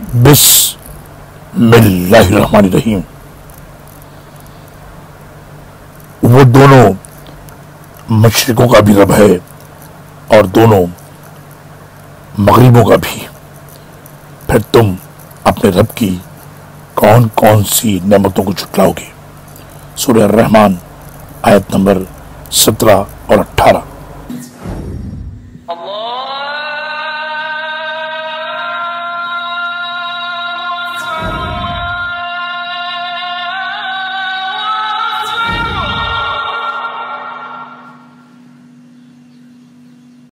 बिस्मिल्लाहिर्रहमानिर्रहीम। वो दोनों मशरिकों का भी रब है और दोनों मगरिबों का भी। फिर तुम अपने रब की कौन कौन सी नेमतों को झुटलाओगे? सूरह रहमान आयत नंबर 17 और 18।